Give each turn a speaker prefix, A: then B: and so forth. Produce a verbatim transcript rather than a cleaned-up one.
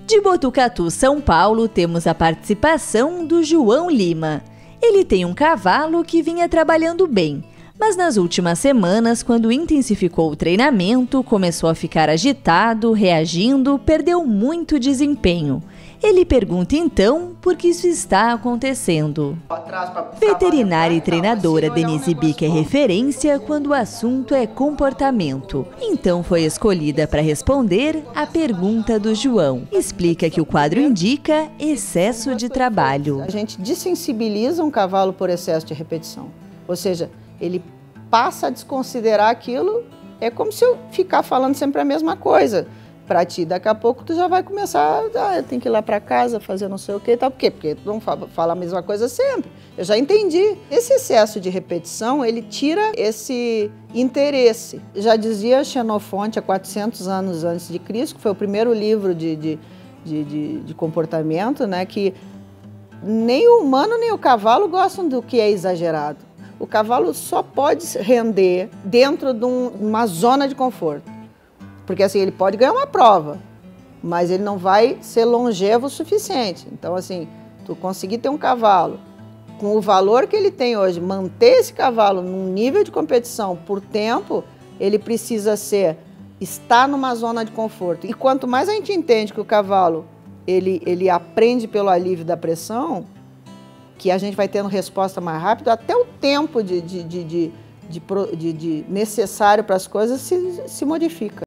A: De Botucatu, São Paulo, temos a participação do João Lima. Ele tem um cavalo que vinha trabalhando bem, mas nas últimas semanas, quando intensificou o treinamento, começou a ficar agitado, reagindo, perdeu muito desempenho. Ele pergunta então por que isso está acontecendo. Veterinária e treinadora Denise Bick é referência quando o assunto é comportamento. Então foi escolhida para responder a pergunta do João. Explica que o quadro indica excesso de trabalho.
B: A gente dessensibiliza um cavalo por excesso de repetição. Ou seja, ele passa a desconsiderar aquilo, é como se eu ficar falando sempre a mesma coisa. Para ti, daqui a pouco tu já vai começar, ah, eu tenho que ir lá para casa, fazer não sei o que e tal. Por quê? Porque tu não fala, fala a mesma coisa sempre. Eu já entendi. Esse excesso de repetição, ele tira esse interesse. Já dizia Xenofonte, há quatrocentos anos antes de Cristo, que foi o primeiro livro de, de, de, de, de comportamento, né, que nem o humano nem o cavalo gostam do que é exagerado. O cavalo só pode render dentro de um, uma zona de conforto. Porque assim, ele pode ganhar uma prova, mas ele não vai ser longevo o suficiente. Então assim, tu conseguir ter um cavalo com o valor que ele tem hoje, manter esse cavalo num nível de competição por tempo, ele precisa ser, estar numa zona de conforto. E quanto mais a gente entende que o cavalo, ele, ele aprende pelo alívio da pressão, que a gente vai tendo resposta mais rápido, até o tempo de, de, de, de, de, de, de necessário para as coisas se, se modifica.